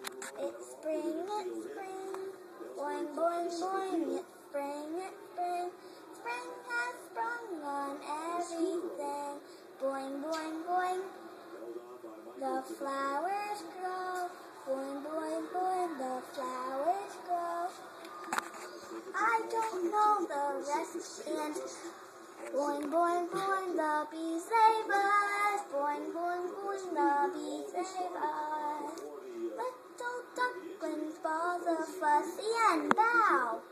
It's spring, boing, boing, boing, it's spring, spring has sprung on everything, boing, boing, boing, the flowers grow, boing, boing, boing, the flowers grow. I don't know the rest, and boing, boing, boing, the bees they buzz, boing, boing, boing, the bees they buzz. Little ducklings ball the fussy and bow.